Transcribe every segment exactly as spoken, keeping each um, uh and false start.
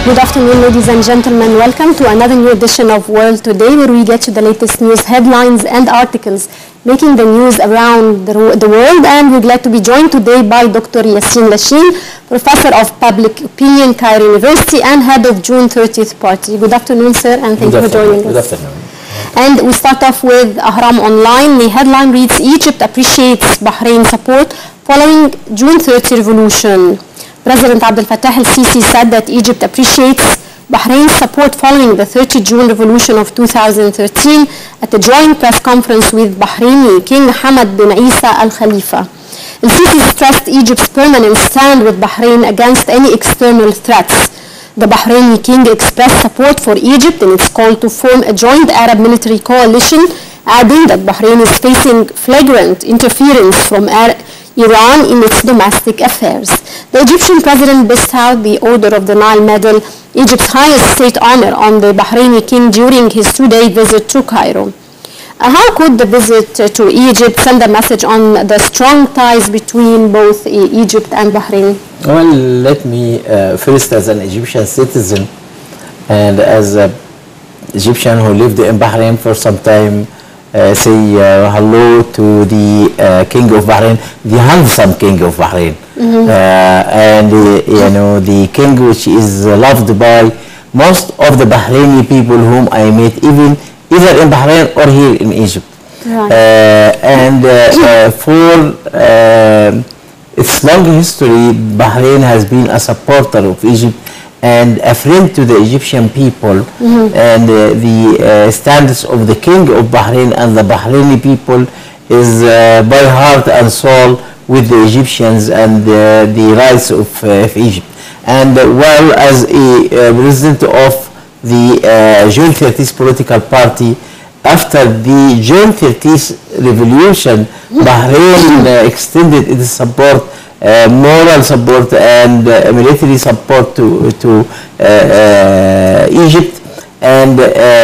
Good afternoon, ladies and gentlemen. Welcome to another new edition of World Today, where we get you the latest news headlines and articles making the news around the, the world. And we're glad to be joined today by Doctor Yassine Lachine, Professor of Public Opinion, Cairo University, and Head of June thirtieth Party. Good afternoon, sir, and thank you for joining us. Good afternoon. And we start off with Ahram Online. The headline reads, Egypt appreciates Bahrain support following June thirtieth revolution. President Abdel Fattah el-Sisi said that Egypt appreciates Bahrain's support following the thirtieth June revolution of two thousand thirteen at a joint press conference with Bahraini King Hamad bin Isa Al Khalifa. El-Sisi stressed Egypt's permanent stand with Bahrain against any external threats. The Bahraini king expressed support for Egypt in its call to form a joint Arab military coalition, adding that Bahrain is facing flagrant interference from Arab Iran in its domestic affairs. The Egyptian president bestowed the Order of the Nile Medal, Egypt's highest state honor, on the Bahraini king during his two-day visit to Cairo. Uh, how could the visit uh, to Egypt send a message on the strong ties between both uh, Egypt and Bahrain? Well, let me uh, first, as an Egyptian citizen and as an Egyptian who lived in Bahrain for some time, Uh, say uh, hello to the uh, King of Bahrain, the handsome King of Bahrain, mm-hmm. uh, and uh, you know, the king which is loved by most of the Bahraini people whom I met, even either in Bahrain or here in Egypt. Right. Uh, and uh, uh, for uh, its long history, Bahrain has been a supporter of Egypt and a friend to the Egyptian people, mm-hmm. and uh, the uh, standards of the King of Bahrain and the Bahraini people is uh, by heart and soul with the Egyptians and uh, the rights of, uh, of Egypt. And uh, well, as a uh, president of the uh, June thirtieth political party, after the June thirtieth revolution, Bahrain uh, extended its support, Uh, moral support and uh, military support to, to uh, uh, Egypt, and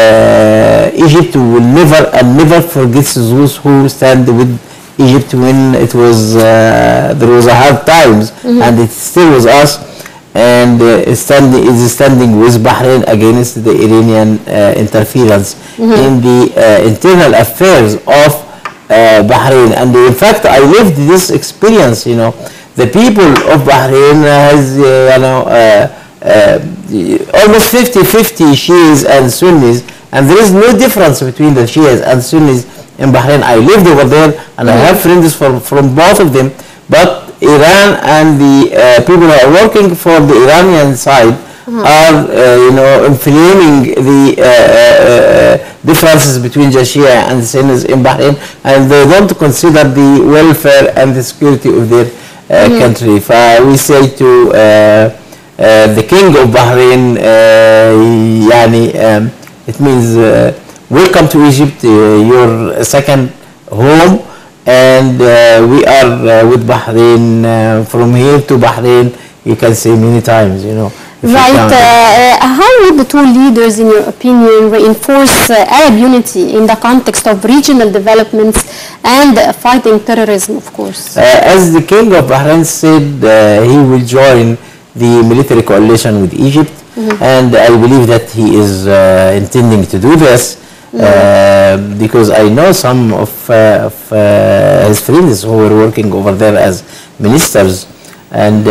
uh, Egypt will never and never forget those who stand with Egypt when it was uh, there was a hard times, mm-hmm. and it still was us, and uh, standing is standing with Bahrain against the Iranian uh, interference, mm-hmm. in the uh, internal affairs of uh, Bahrain. And in fact, I lived this experience, you know. The people of Bahrain has, uh, you know, uh, uh, almost fifty fifty Shias and Sunnis, and there is no difference between the Shias and Sunnis in Bahrain. I lived over there, and mm-hmm. I have friends from, from both of them, but Iran and the uh, people who are working for the Iranian side, mm-hmm. are, uh, you know, inflaming the uh, uh, differences between the Shia and the Sunnis in Bahrain, and they don't consider the welfare and the security of their Uh, mm-hmm. country. Uh, we say to uh, uh, the King of Bahrain, uh, yani, um, it means uh, welcome to Egypt, uh, your second home, and uh, we are uh, with Bahrain, uh, from here to Bahrain, you can say many times, you know. Right. Uh, how would the two leaders, in your opinion, reinforce uh, Arab unity in the context of regional developments and uh, fighting terrorism, of course? Uh, as the King of Bahrain said, uh, he will join the military coalition with Egypt, mm-hmm. and I believe that he is uh, intending to do this, mm-hmm. uh, because I know some of, uh, of uh, his friends who were working over there as ministers. And uh,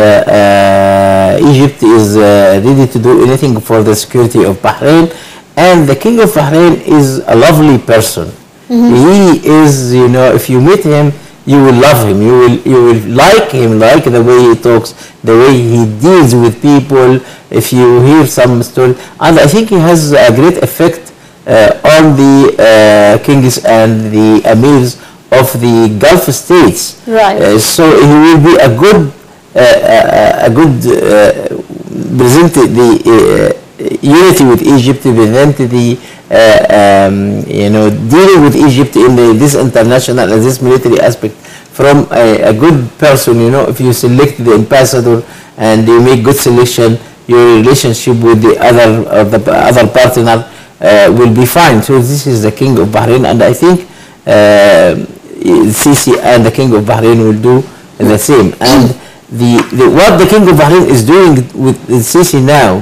uh, Egypt is uh, ready to do anything for the security of Bahrain, and the King of Bahrain is a lovely person. Mm-hmm. He is, you know, if you meet him, you will love him. You will, you will like him, like the way he talks, the way he deals with people. If you hear some story, and I think he has a great effect uh, on the uh, kings and the emirs of the Gulf states. Right. Uh, so he will be a good. Uh, a, a good uh, present the uh, unity with Egypt, present the uh, um, you know, dealing with Egypt in the, this international and this military aspect from a, a good person. You know, if you select the ambassador and you make good selection, your relationship with the other uh, the other partner uh, will be fine. So this is the King of Bahrain, and I think uh, Sisi and the King of Bahrain will do the same. And The, the, what the King of Bahrain is doing with Sisi now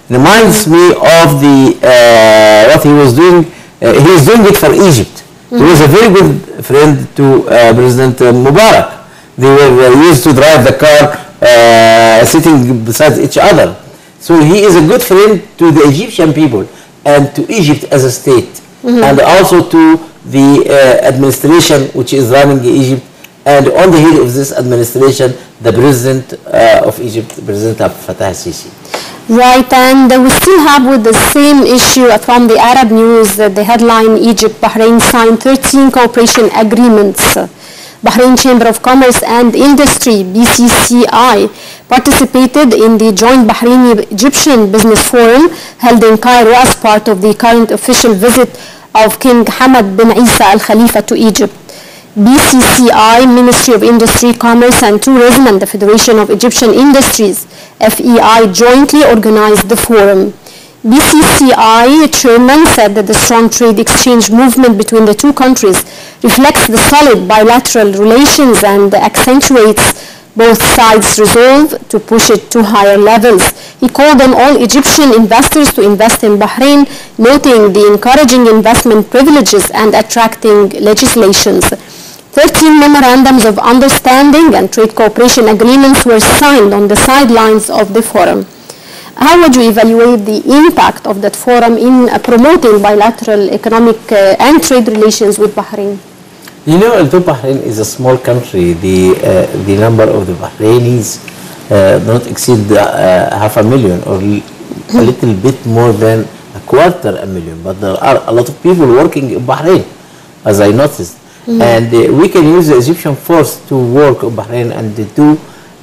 reminds me of the uh, what he was doing. Uh, he is doing it for Egypt. Mm-hmm. He was a very good friend to uh, President uh, Mubarak. They were uh, used to drive the car uh, sitting beside each other. So he is a good friend to the Egyptian people and to Egypt as a state, mm-hmm. and also to the uh, administration which is running Egypt. And on the head of this administration, the president uh, of Egypt, President Abdel Fattah al-Sisi. Right, and uh, we still have with the same issue from the Arab news, uh, the headline, Egypt, Bahrain signed thirteen cooperation agreements. Uh, Bahrain Chamber of Commerce and Industry, B C C I, participated in the joint Bahraini-Egyptian Business Forum held in Cairo as part of the current official visit of King Hamad bin Isa Al Khalifa to Egypt. B C C I, Ministry of Industry, Commerce and Tourism, and the Federation of Egyptian Industries, F E I, jointly organized the forum. B C C I chairman said that the strong trade exchange movement between the two countries reflects the solid bilateral relations and accentuates both sides' resolve to push it to higher levels. He called on all Egyptian investors to invest in Bahrain, noting the encouraging investment privileges and attracting legislations. thirteen memorandums of understanding and trade cooperation agreements were signed on the sidelines of the forum. How would you evaluate the impact of that forum in uh, promoting bilateral economic uh, and trade relations with Bahrain? You know, although Bahrain is a small country, the uh, the number of the Bahrainis uh, not exceed uh, half a million or a little bit more than a quarter a million. But there are a lot of people working in Bahrain, as I noticed. Mm-hmm. And uh, we can use the Egyptian force to work in Bahrain and to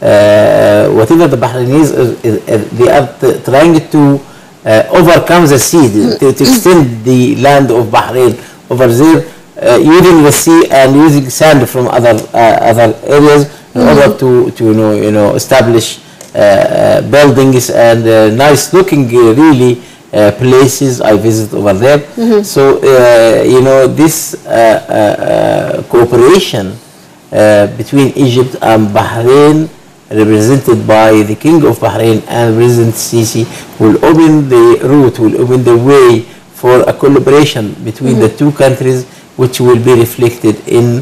uh, whatever the Bahrainis, uh, uh, they are trying to uh, overcome the sea, mm-hmm. to, to extend the land of Bahrain over there, uh, using the sea and using sand from other uh, other areas in mm-hmm. order to to you know you know establish uh, uh, buildings and uh, nice looking uh, really. Uh, places I visit over there. Mm-hmm. So, uh, you know, this uh, uh, uh, cooperation uh, between Egypt and Bahrain, represented by the King of Bahrain and President Sisi, will open the route, will open the way for a collaboration between mm-hmm. the two countries, which will be reflected in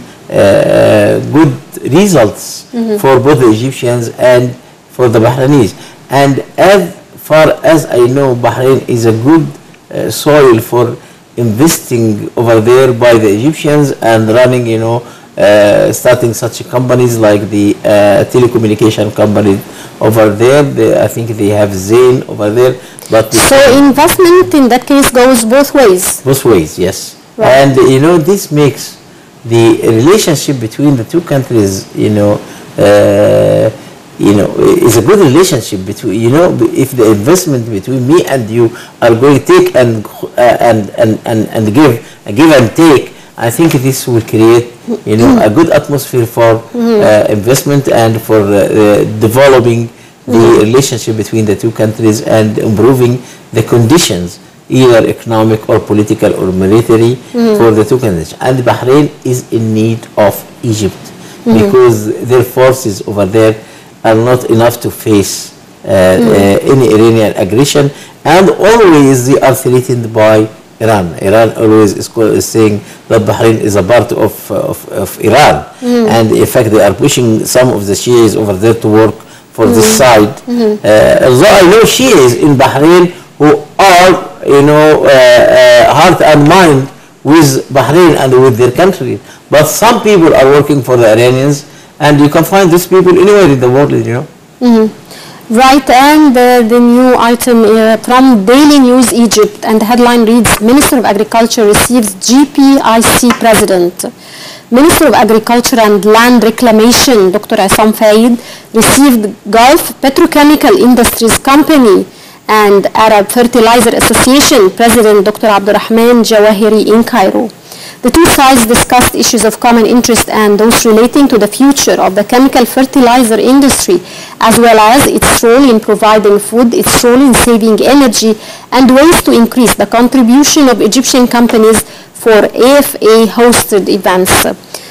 uh, good results mm-hmm. for both the Egyptians and for the Bahrainis. And as far as I know, Bahrain is a good uh, soil for investing over there by the Egyptians and running, you know, uh, starting such companies like the uh, telecommunication company over there. They, I think they have Zain over there. But so investment in that case goes both ways? Both ways, yes. Right. And, you know, this makes the relationship between the two countries, you know, uh, you know, it's a good relationship between, you know, if the investment between me and you are going to take and uh, and, and, and, and give, uh, give and take, I think this will create, you know, a good atmosphere for mm-hmm. uh, investment and for uh, uh, developing the mm-hmm. relationship between the two countries and improving the conditions, either economic or political or military, mm-hmm. for the two countries. And Bahrain is in need of Egypt mm-hmm. because their forces over there are not enough to face uh, mm. uh, any Iranian aggression, and always they are threatened by Iran. Iran always is, is saying that Bahrain is a part of, of, of Iran, mm. and in fact they are pushing some of the Shias over there to work for mm. this side. Mm-hmm. uh, although I know Shias in Bahrain who are, you know, uh, uh, heart and mind with Bahrain and with their country, but some people are working for the Iranians. And you can find these people anywhere in the world, you know. Mm-hmm. Right, and uh, the new item uh, from Daily News Egypt, and the headline reads, Minister of Agriculture receives G P I C President. Minister of Agriculture and Land Reclamation, Doctor Assam Faid, received Gulf Petrochemical Industries Company and Arab Fertilizer Association President Doctor Abdurrahman Jawahiri in Cairo. The two sides discussed issues of common interest and those relating to the future of the chemical fertilizer industry, as well as its role in providing food, its role in saving energy, and ways to increase the contribution of Egyptian companies for A F A-hosted events.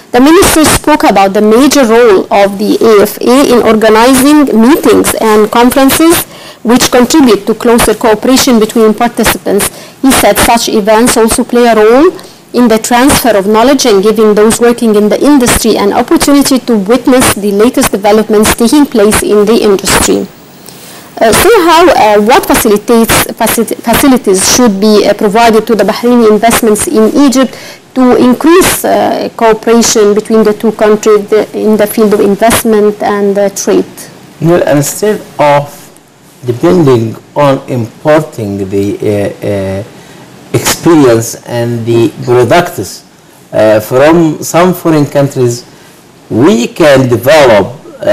The minister spoke about the major role of the A F A in organizing meetings and conferences which contribute to closer cooperation between participants. He said such events also play a role in the transfer of knowledge and giving those working in the industry an opportunity to witness the latest developments taking place in the industry. Uh, so how, uh, what facilitates, facil- facilities should be uh, provided to the Bahraini investments in Egypt to increase uh, cooperation between the two countries in the field of investment and uh, trade? Well, instead of depending on importing the uh, uh, experience and the products uh, from some foreign countries, we can develop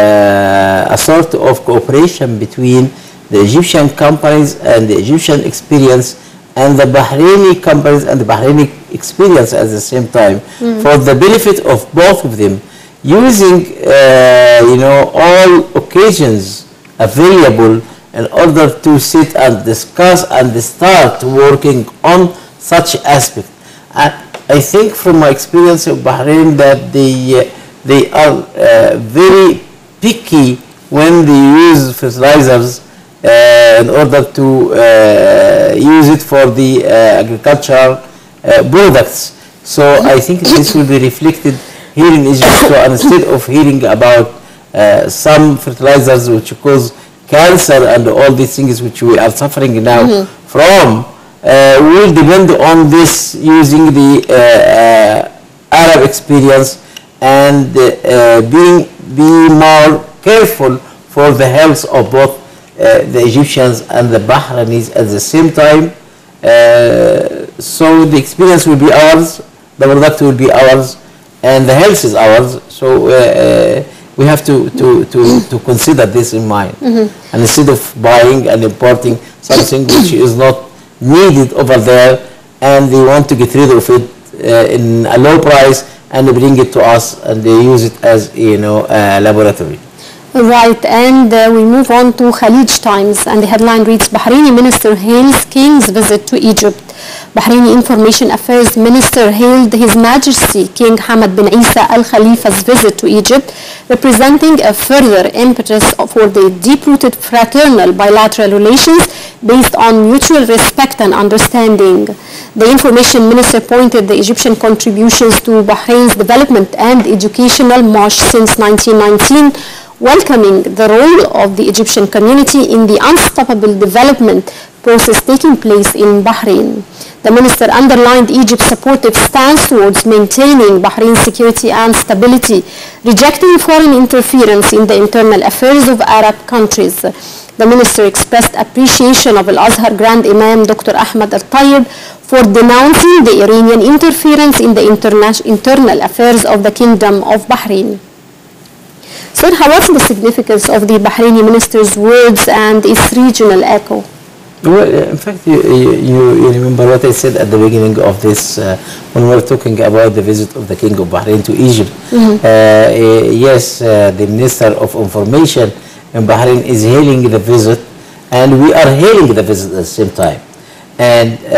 uh, a sort of cooperation between the Egyptian companies and the Egyptian experience and the Bahraini companies and the Bahraini experience at the same time, mm. for the benefit of both of them, using uh, you know all occasions available in order to sit and discuss and start working on such aspect. And I think from my experience of Bahrain that they uh, they are uh, very picky when they use fertilizers uh, in order to uh, use it for the uh, agricultural uh, products. So I think this will be reflected here in Egypt. So instead of hearing about uh, some fertilizers which cause cancer and all these things which we are suffering now mm-hmm. from, uh, we will depend on this using the uh, uh, Arab experience and uh, being be more careful for the health of both uh, the Egyptians and the Bahrainis at the same time. Uh, so the experience will be ours, the product will be ours, and the health is ours. So uh, uh, we have to, to, to, to consider this in mind. Mm-hmm. And instead of buying and importing something which is not needed over there, and they want to get rid of it uh, in a low price and bring it to us and they use it as, you know, a laboratory. Right, and uh, we move on to Khalij Times, and the headline reads, Bahraini Minister hails King's visit to Egypt. Bahraini Information Affairs Minister hailed His Majesty King Hamad bin Isa Al Khalifa's visit to Egypt, representing a further impetus for the deep-rooted fraternal bilateral relations based on mutual respect and understanding. The Information Minister pointed the Egyptian contributions to Bahrain's development and educational march since nineteen nineteen, welcoming the role of the Egyptian community in the unstoppable development process taking place in Bahrain. The minister underlined Egypt's supportive stance towards maintaining Bahrain's security and stability, rejecting foreign interference in the internal affairs of Arab countries. The minister expressed appreciation of Al-Azhar Grand Imam Doctor Ahmad Al-Tayyib for denouncing the Iranian interference in the internal affairs of the Kingdom of Bahrain. Sir, how was the significance of the Bahraini minister's words and its regional echo? Well, in fact, you, you, you remember what I said at the beginning of this uh, when we were talking about the visit of the King of Bahrain to Egypt. Mm-hmm. uh, yes, uh, the Minister of Information in Bahrain is hailing the visit, and we are hailing the visit at the same time. And uh,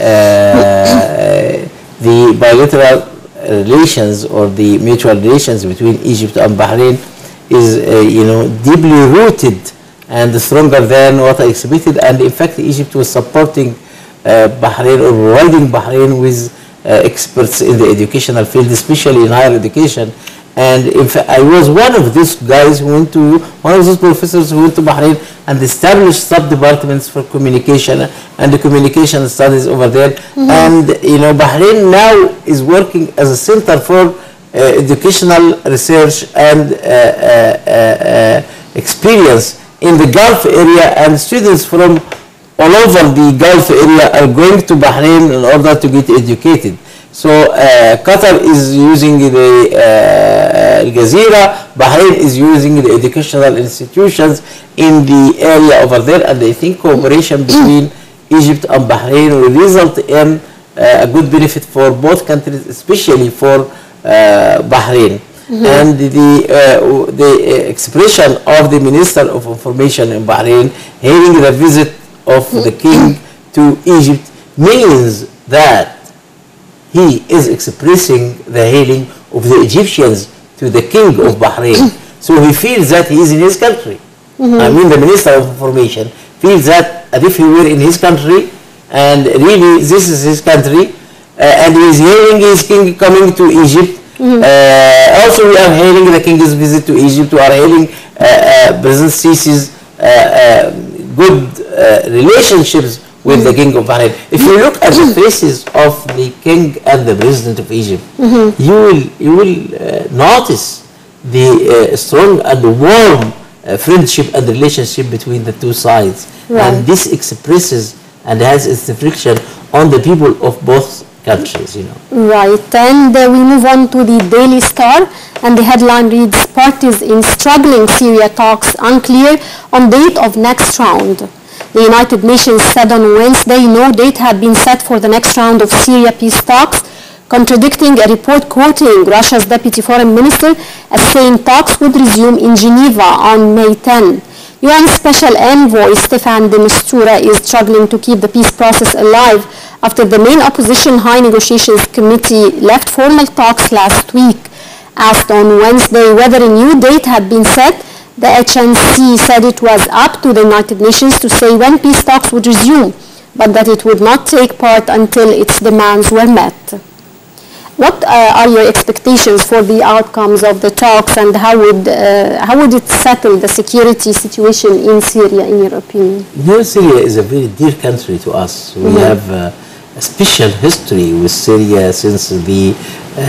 uh, the bilateral relations or the mutual relations between Egypt and Bahrain is, uh, you know, deeply rooted and stronger than what I expected. And in fact, Egypt was supporting uh, Bahrain or providing Bahrain with uh, experts in the educational field, especially in higher education. And in fact, I was one of these guys who went to, one of those professors who went to Bahrain and established sub-departments for communication and the communication studies over there. Mm-hmm. And, you know, Bahrain now is working as a center for uh, educational research and uh, uh, uh, experience in the Gulf area, and students from all over the Gulf area are going to Bahrain in order to get educated. So uh, Qatar is using the uh, Al Jazeera, Bahrain is using the educational institutions in the area over there, and I think cooperation between Egypt and Bahrain will result in uh, a good benefit for both countries, especially for uh, Bahrain. Mm-hmm. And the, uh, the expression of the Minister of Information in Bahrain hailing the visit of the King to Egypt means that he is expressing the hailing of the Egyptians to the king of Bahrain. So he feels that he is in his country. Mm-hmm. I mean, the Minister of Information feels that as if he were in his country, and really this is his country, uh, and he is hailing his king coming to Egypt. Mm-hmm. uh, also, we are hailing the king's visit to Egypt. We are hailing uh, uh, President Sisi's uh, uh, good uh, relationships with mm-hmm. the king of Bahrain. If you look at the faces of the king and the president of Egypt, mm-hmm. you will you will uh, notice the uh, strong and warm uh, friendship and relationship between the two sides, right. and this expresses and has its reflection on the people of both countries, you know. Right, and uh, we move on to the Daily Star, and the headline reads, "Parties in struggling Syria talks unclear on date of next round." The United Nations said on Wednesday no date had been set for the next round of Syria peace talks, contradicting a report quoting Russia's deputy foreign minister as saying talks would resume in Geneva on May tenth. U N Special Envoy Staffan de Mistura is struggling to keep the peace process alive after the main opposition High Negotiations Committee left formal talks last week. Asked on Wednesday whether a new date had been set, the H N C said it was up to the United Nations to say when peace talks would resume, but that it would not take part until its demands were met. What uh, are your expectations for the outcomes of the talks, and how would, uh, how would it settle the security situation in Syria, in your opinion? You know, Syria is a very dear country to us. We mm-hmm. have uh, a special history with Syria since the uh,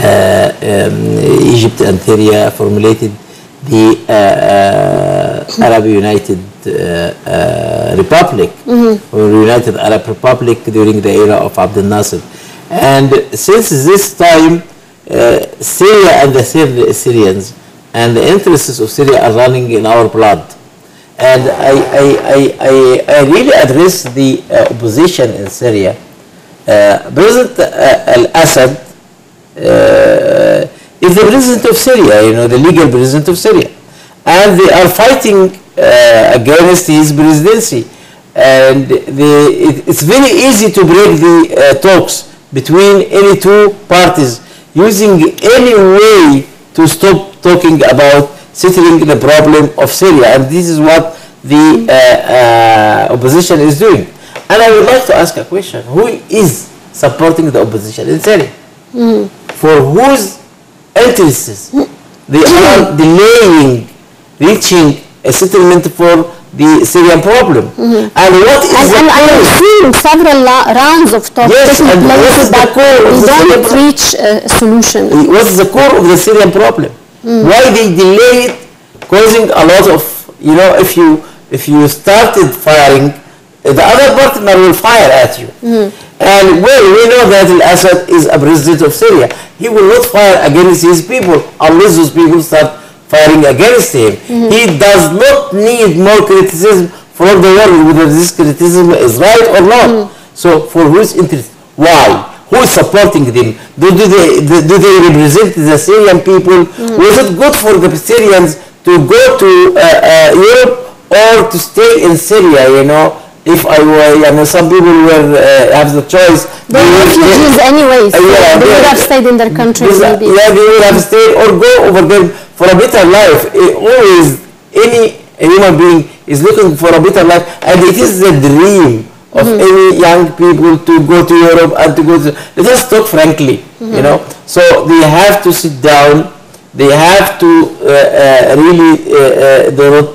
um, Egypt and Syria formulated the uh, uh, Arab United uh, uh, Republic, mm-hmm. or United Arab Republic during the era of Abdel Nasser. And since this time, uh, Syria and the Syrians and the interests of Syria are running in our blood. And I, I, I, I, I really address the uh, opposition in Syria. Uh, President uh, al-Assad uh, is the president of Syria, you know, the legal president of Syria. And they are fighting uh, against his presidency. And the, it, it's very easy to break the uh, talks between any two parties using any way to stop talking about settling the problem of Syria. And this is what the uh, uh, opposition is doing. And I would like to ask a question. Who is supporting the opposition in Syria? Mm. For whose interests they are delaying reaching a settlement for the Syrian problem? Mm-hmm. And what is and, the and I have seen several rounds of talks yes, taking place that we don't reach a solution. What is the core of the Syrian problem? Mm. Why they delay it, causing a lot of, you know, if you if you started firing, the other partner will fire at you. Mm. And well, we know that al-Assad is a president of Syria. He will not fire against his people unless those people start firing against him. Mm-hmm. He does not need more criticism from the world, whether this criticism is right or not. Mm. So for whose interest? Why? Who is supporting them? Do, do, they, do, do they represent the Syrian people? Mm. Was it good for the Syrians to go to uh, uh, Europe or to stay in Syria, you know? If I were, you know, some people will uh, have the choice. They are refugees anyway, so uh, yeah, they would have stayed in their countries maybe. Yeah, they would have stayed or go over there for a better life. It always, any human being is looking for a better life, and it is the dream of mm-hmm. any young people to go to Europe and to go to, let us talk frankly, mm-hmm. you know. So they have to sit down, they have to uh, uh, really, uh, uh, they would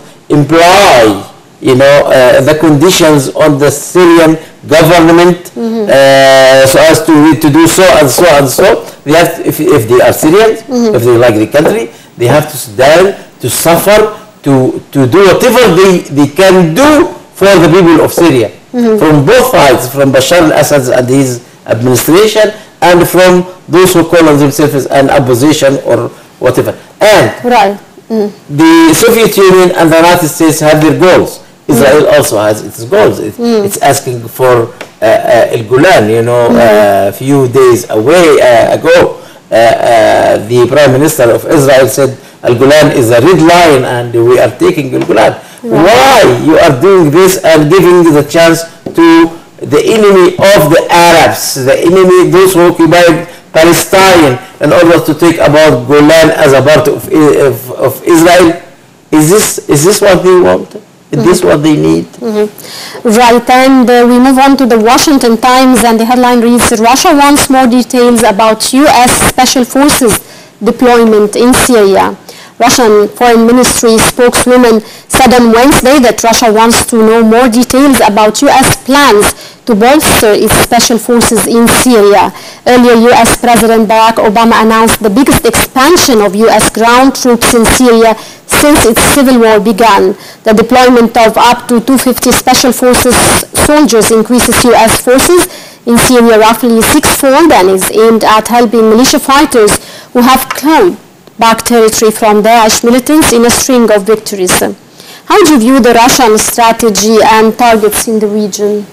imply, you know, uh, the conditions on the Syrian government, mm-hmm. uh, so as to, to do so and so and so. They have to, if, if they are Syrians, mm-hmm. if they like the country, they have to sit down, to suffer, to, to do whatever they, they can do for the people of Syria. Mm-hmm. From both sides, from Bashar al-Assad and his administration, and from those who call on themselves an opposition or whatever. And right. mm. the Soviet Union and the United States have their goals. Israel mm. also has its goals. It, mm. It's asking for uh, uh, El Golan, you know, mm. a uh, few days away uh, ago. Uh, uh, the Prime Minister of Israel said El Golan is a red line and we are taking El Golan. Mm. Why you are doing this and giving the chance to the enemy of the Arabs, the enemy, those who occupied Palestine in order to take about Golan as a part of, of, of Israel. Is this, is this what they want? Is mm-hmm. this what they need? Mm-hmm. Right, and uh, we move on to the Washington Times, and the headline reads, Russia wants more details about U S Special Forces deployment in Syria. Russian Foreign Ministry spokeswoman said on Wednesday that Russia wants to know more details about U S plans to bolster its special forces in Syria. Earlier, U S President Barack Obama announced the biggest expansion of U S ground troops in Syria since its civil war began. The deployment of up to two hundred fifty special forces soldiers increases U S forces in Syria roughly sixfold and is aimed at helping militia fighters who have claimed back territory from Daesh militants in a string of victories. How do you view the Russian strategy and targets in the region?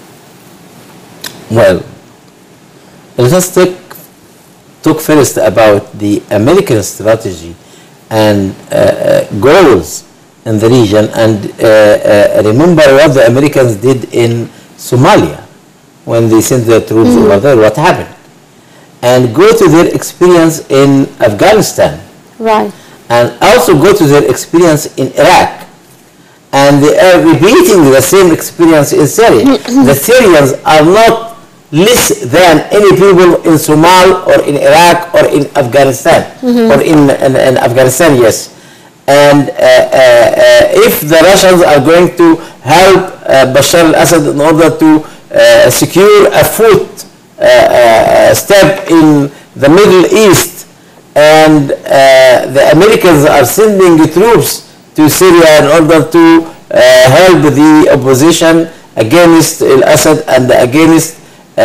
Well, let us take, talk first about the American strategy and uh, uh, goals in the region, and uh, uh, remember what the Americans did in Somalia when they sent their troops mm. over there, what happened, and go to their experience in Afghanistan. Right. And also go to their experience in Iraq. And they are repeating the same experience in Syria. The Syrians are not less than any people in Somalia or in Iraq or in Afghanistan. Mm-hmm. Or in, in, in Afghanistan, yes. And uh, uh, uh, if the Russians are going to help uh, Bashar al-Assad in order to uh, secure a foot uh, uh, step in the Middle East, and uh, the Americans are sending troops to Syria in order to uh, help the opposition against al-Assad and against uh,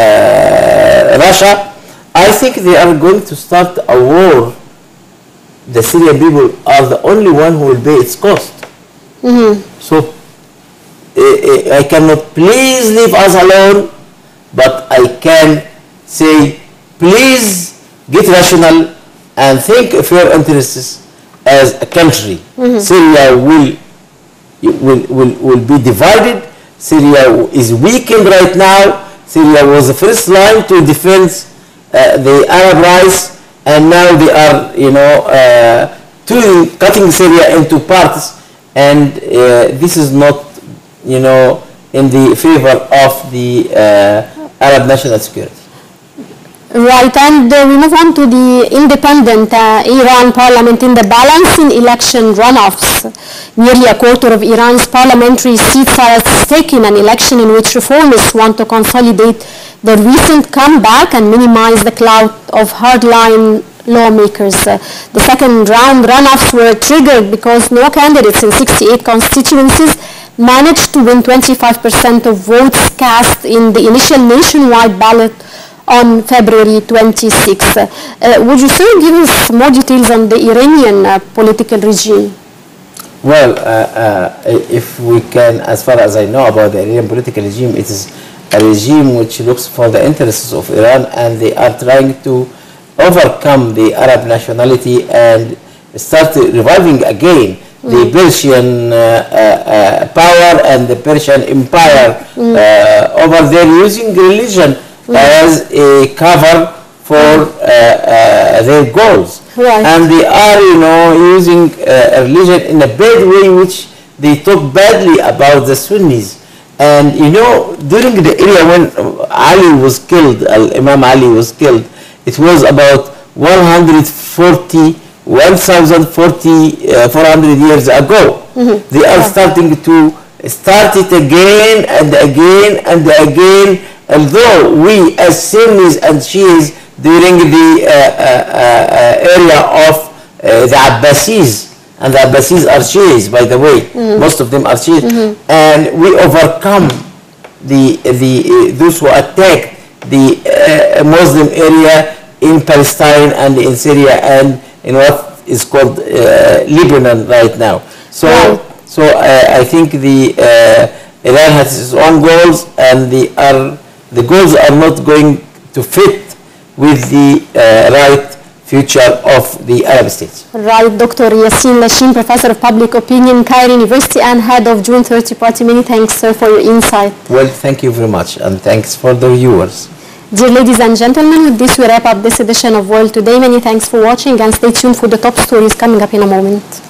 uh, Russia, I think they are going to start a war. The Syrian people are the only one who will pay its cost. Mm-hmm. So uh, I cannot please leave us alone, but I can say, please get rational and think of your interests as a country. Mm-hmm. Syria will, will, will, will be divided. Syria is weakened right now. Syria was the first line to defend uh, the Arab rights, and now they are, you know, uh, to, cutting Syria into parts, and uh, this is not, you know, in the favor of the uh, Arab national security. Right, and uh, we move on to the independent uh, Iran parliament in the balancing election runoffs. Nearly a quarter of Iran's parliamentary seats are at stake in an election in which reformists want to consolidate the recent comeback and minimize the clout of hardline lawmakers. Uh, the second round runoffs were triggered because no candidates in sixty-eight constituencies managed to win twenty-five percent of votes cast in the initial nationwide ballot on February twenty-sixth. Uh, would you still give us more details on the Iranian uh, political regime? Well, uh, uh, if we can, as far as I know about the Iranian political regime, it is a regime which looks for the interests of Iran, and they are trying to overcome the Arab nationality and start reviving again mm. the Persian uh, uh, power and the Persian empire mm. uh, over there, using religion mm. as a cover for uh, uh, their goals. Right. And they are, you know, using uh, religion in a bad way, which they talk badly about the Sunnis. And, you know, during the era when Ali was killed, Imam Ali was killed, it was about one hundred forty, one thousand forty, uh, four hundred years ago. Mm-hmm. They are yeah. starting to start it again and again and again, although we as Sunnis and Shias during the uh, uh, uh, era of uh, the Abbasis, and the Abbasis are Shias, by the way, mm-hmm. most of them are Shias, mm-hmm. and we overcome the, the, uh, those who attacked the uh, Muslim area in Palestine and in Syria and in what is called uh, Lebanon right now. So, right. so uh, I think the uh, Iran has its own goals, and the are the goals are not going to fit with the uh, right future of the Arab states. Right, Doctor Yassin Lashim, Professor of Public Opinion, Cairo University, and Head of June thirtieth Party. Many thanks, sir, for your insight. Well, thank you very much, and thanks for the viewers. Dear ladies and gentlemen, with this we wrap up this edition of World Today. Many thanks for watching and stay tuned for the top stories coming up in a moment.